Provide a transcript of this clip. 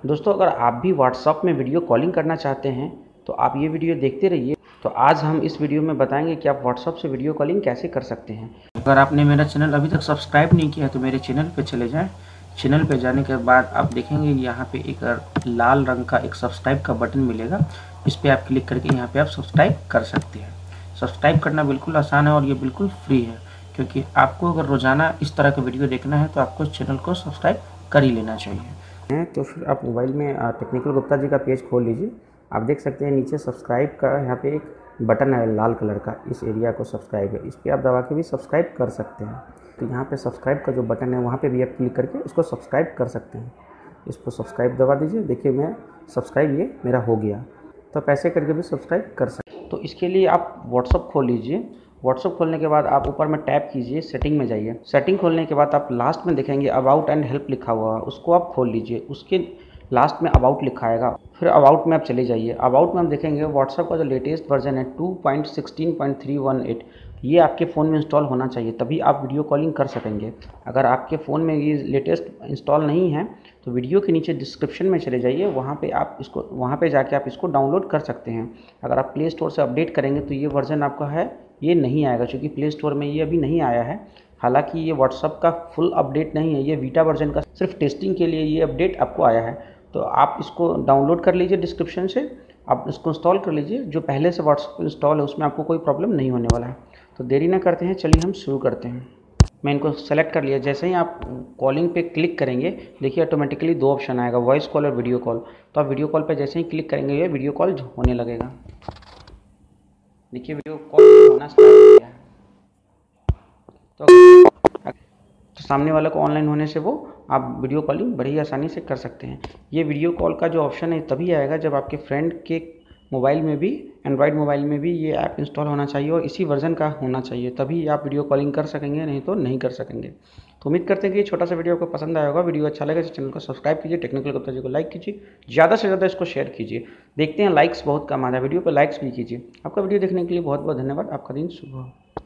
दोस्तों, अगर आप भी व्हाट्सएप में वीडियो कॉलिंग करना चाहते हैं तो आप ये वीडियो देखते रहिए। तो आज हम इस वीडियो में बताएंगे कि आप व्हाट्सएप से वीडियो कॉलिंग कैसे कर सकते हैं। अगर आपने मेरा चैनल अभी तक सब्सक्राइब नहीं किया तो मेरे चैनल पे चले जाएं। चैनल पे जाने के बाद आप देखेंगे यहाँ पे एक लाल रंग का एक सब्सक्राइब का बटन मिलेगा। इस पर आप क्लिक करके यहाँ पे आप सब्सक्राइब कर सकते हैं। सब्सक्राइब करना बिल्कुल आसान है और ये बिल्कुल फ्री है, क्योंकि आपको अगर रोज़ाना इस तरह का वीडियो देखना है तो आपको चैनल को सब्सक्राइब कर ही लेना चाहिए। तो फिर आप मोबाइल में टेक्निकल गुप्ता जी का पेज खोल लीजिए। आप देख सकते हैं नीचे सब्सक्राइब का यहाँ पे एक बटन है लाल कलर का, इस एरिया को सब्सक्राइब है, इस पर आप दबा के भी सब्सक्राइब कर सकते हैं। तो यहाँ पे सब्सक्राइब का जो बटन है वहाँ पे भी आप क्लिक करके इसको सब्सक्राइब कर सकते हैं। इसको सब्सक्राइब दबा दीजिए। देखिए मैं सब्सक्राइब ये मेरा हो गया। तो आप ऐसे करके भी सब्सक्राइब कर सकते हैं। तो इसके लिए आप व्हाट्सअप खोल लीजिए। व्हाट्सअप खोलने के बाद आप ऊपर में टैप कीजिए, सेटिंग में जाइए। सेटिंग खोलने के बाद आप लास्ट में देखेंगे अबाउट एंड हेल्प लिखा हुआ है, उसको आप खोल लीजिए। उसके लास्ट में अबाउट लिखा आएगा, फिर अबाउट में आप चले जाइए। अबाउट में हम देखेंगे व्हाट्सएप का जो लेटेस्ट वर्जन है 2.16.318, ये आपके फ़ोन में इंस्टॉल होना चाहिए, तभी आप वीडियो कॉलिंग कर सकेंगे। अगर आपके फ़ोन में ये लेटेस्ट इंस्टॉल नहीं है तो वीडियो के नीचे डिस्क्रिप्शन में चले जाइए, वहाँ पे जाके आप इसको डाउनलोड कर सकते हैं। अगर आप प्ले स्टोर से अपडेट करेंगे तो ये वर्जन आपका है ये नहीं आएगा, क्योंकि प्ले स्टोर में ये अभी नहीं आया है। हालांकि ये व्हाट्सएप का फुल अपडेट नहीं है, ये बीटा वर्जन का सिर्फ टेस्टिंग के लिए ये अपडेट आपको आया है। तो आप इसको डाउनलोड कर लीजिए डिस्क्रिप्शन से, आप इसको इंस्टॉल कर लीजिए। जो पहले से व्हाट्सएप इंस्टॉल है उसमें आपको कोई प्रॉब्लम नहीं होने वाला है। तो देरी ना करते हैं, चलिए हम शुरू करते हैं। मैं इनको सेलेक्ट कर लिया। जैसे ही आप कॉलिंग पे क्लिक करेंगे, देखिए ऑटोमेटिकली दो ऑप्शन आएगा, वॉइस कॉल और वीडियो कॉल। तो आप वीडियो कॉल पे जैसे ही क्लिक करेंगे ये वीडियो कॉल होने लगेगा। देखिए वीडियो कॉल होना स्टार्ट हो गया है। तो सामने वाले को ऑनलाइन होने से वो आप वीडियो कॉलिंग बड़ी आसानी से कर सकते हैं। ये वीडियो कॉल का जो ऑप्शन है तभी आएगा जब आपके फ्रेंड के मोबाइल में भी, एंड्रॉयड मोबाइल में भी ये ऐप इंस्टॉल होना चाहिए और इसी वर्जन का होना चाहिए, तभी आप वीडियो कॉलिंग कर सकेंगे, नहीं तो नहीं कर सकेंगे। तो उम्मीद करते हैं कि ये छोटा सा वीडियो आपको पसंद आया होगा। वीडियो अच्छा लगे तो चैनल को सब्सक्राइब कीजिए, टेक्निकल गुप्ता जी को लाइक कीजिए, ज़्यादा से ज़्यादा इसको शेयर कीजिए। देखते हैं लाइक्स बहुत कम आ रहा है वीडियो पर, लाइक्स भी कीजिए। आपका वीडियो देखने के लिए बहुत बहुत धन्यवाद। आपका दिन शुभ हो।